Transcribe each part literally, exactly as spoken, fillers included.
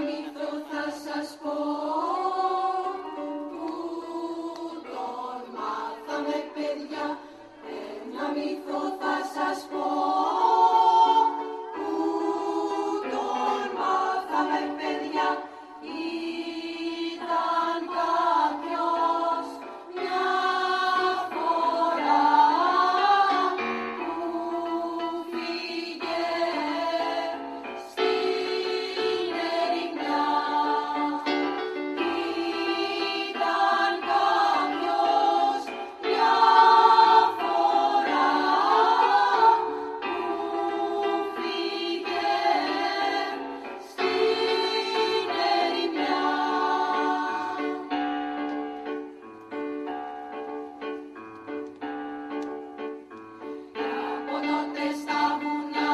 μύθο θα σας πω, που τον μάθαμε παιδιά, ένα μύθο θα σας πω, που τον μάθαμε παιδιά. Ήταν κάποιος μια φορά που φύγε στην ερημιά. Ήταν κάποιος μια φορά που φύγε στην ερημιά. Από τότε στα βουνά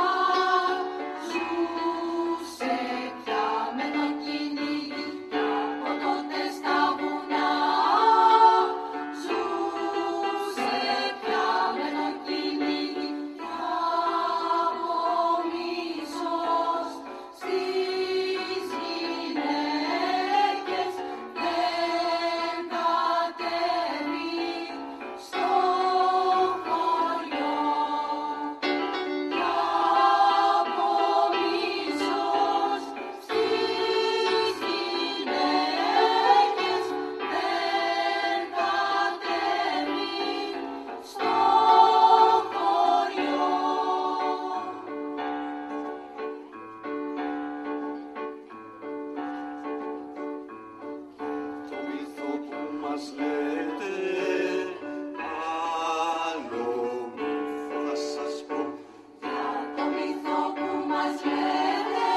ζούσε πια με το κυνήγι. Από τότε στα βουνά ζούσε πια με το κυνήγι. Κι από μίσος στις γυναίκες δεν κατέβει στο χωριό. Κι από μίσος στις γυναίκες δεν κατέβει στο χωριό. Το μύθο που μας λέτε, άλλο μύθο θα σας πω. Για το μύθο που μας λέτε,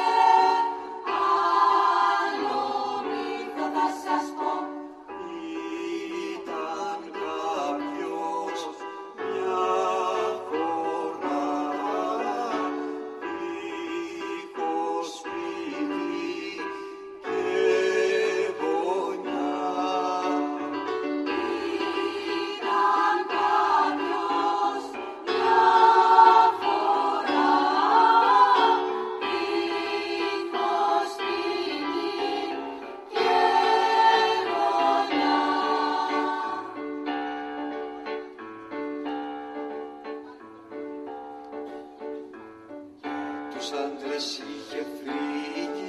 άλλο μύθο θα σας πω. Ήταν κάποιος μια φορά δίχως σπίτι και γωνιά. Ήταν κάποιος μια φορά δίχως σπίτι και γωνιά. Τους άντρες είχε φύγει